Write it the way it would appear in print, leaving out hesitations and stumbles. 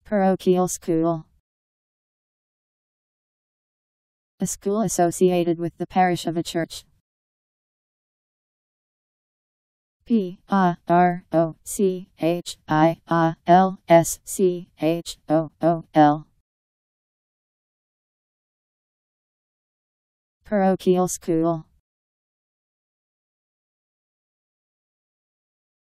Parochial school. A school associated with the parish of a church. Parochial. Parochial school.